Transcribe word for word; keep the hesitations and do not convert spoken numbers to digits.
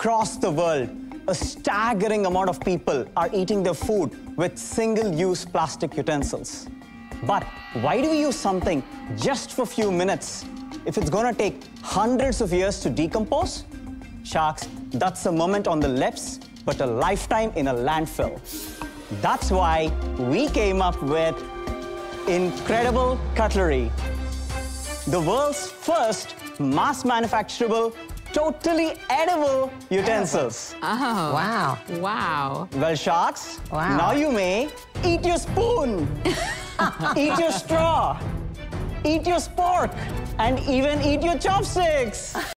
across the world, a staggering amount of people are eating their food with single-use plastic utensils. But why do we use something just for a few minutes if it's gonna take hundreds of years to decompose? Sharks, that's a moment on the lips, but a lifetime in a landfill. That's why we came up with incredible cutlery, the world's first mass-manufacturable, totally edible utensils. Oh. Wow. Wow. Well, sharks, Wow. now you may eat your spoon, eat your straw, eat your spork, and even eat your chopsticks.